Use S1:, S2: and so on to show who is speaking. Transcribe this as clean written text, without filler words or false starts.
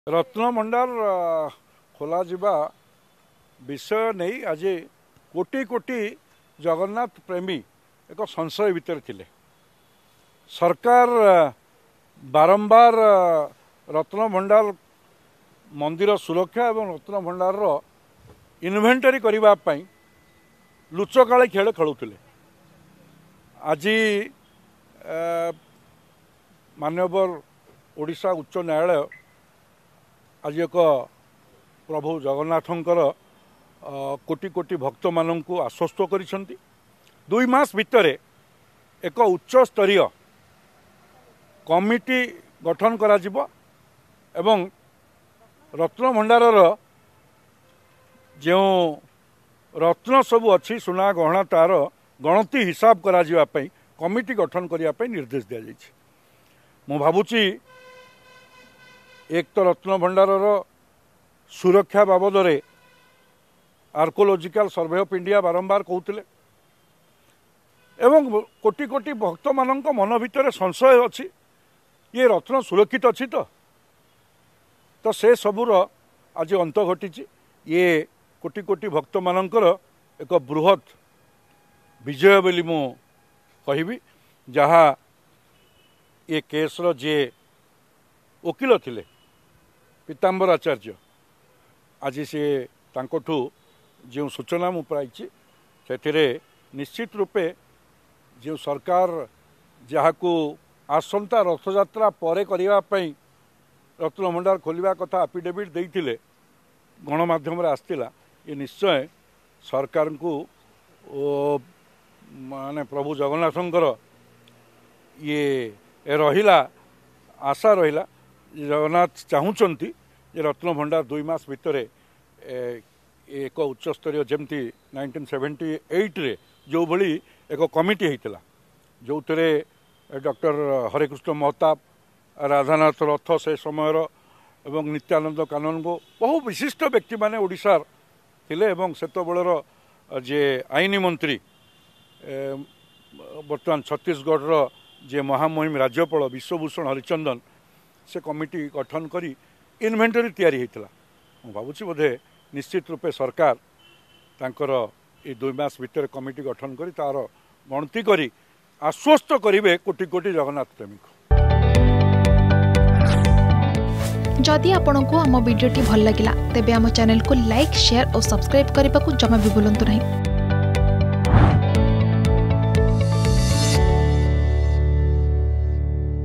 S1: रत्नभंडार खोल जा विषय नहीं आज कोटी कोटी जगन्नाथ प्रेमी एक संशय भितर थिले। सरकार बारंबार रत्नभंडार मंदिर सुरक्षा एवं रत्नभंडार इन्वेंटरी करने लुचकाली खेल खेलुले। आज माननीय ओडिशा उच्च न्यायालय आज एक प्रभु जगन्नाथंकर कोटी कोटी भक्त मानक आश्वस्त करिसेंती। 2 मास भितर एक उच्च स्तरीय कमिटी गठन करा जिवो एवं रत्नभंडार जो रत्न सबू अच्छी सुना गहना तार गणति हिसाब करा जिवा पई कमिटी गठन करिया पई निर्देश दिया जायछि। मु भाबुची एक तो रत्नभंडार सुरक्षा बाबद आर्कोलोजिकल सर्वे ऑफ इंडिया बारंबार कहते एवं कोटी कोटी भक्त मानक मन भितर संशय अच्छी ये रत्न सुरक्षित अच्छी तो से सबूर आज अंत घटी। ये कोटी कोटी भक्त मानकर एक बृहत विजय बोली मु कहिबी। जहाँ ये केसर जे वकील थिले पीताम्बर आचार्य आज से तांकोठू जो सूचना मु पाई से निश्चित रूपे जो सरकार जहाँ को आसंता रथयात्रा पर करने रत्नभंडार खोलिया कथा एफिडेविट देते गणमाध्यम आसला। ये निश्चय सरकार को माने प्रभु जगन्नाथंकर ये रहिला आशा रहिला जगन्नाथ चाहूँगी रत्नभंडार 2 मास भितर एक उच्च स्तरीय जमती 1978 रे जो भली एक कमिटी होता जो डॉक्टर हरेकृष्ण महताब राधानाथ रथ से समय एवं नित्यानंद कानन को बहु विशिष्ट व्यक्ति माने ओडिशार थिले एवं सेतबेलर जे आईनी मंत्री बर्तमान छत्तीसगढ़ जे महामहिम राज्यपाल विश्वभूषण हरिचंदन से कमिटी गठन करी इन्वेंटरी तैयारी होता। मु भावुची बोधे निश्चित रूपे सरकार तांकर ये 2 मास भितर कमिटी गठन करी तार गणति करी आश्वस्त करिवे कोटी कोटी जगन्नाथ प्रेमी को।
S2: जदि आपंक आम भिडी भल लगा तेब आम चैनल को लाइक शेयर और सब्सक्राइब करने को जमा भी भूलु नहीं।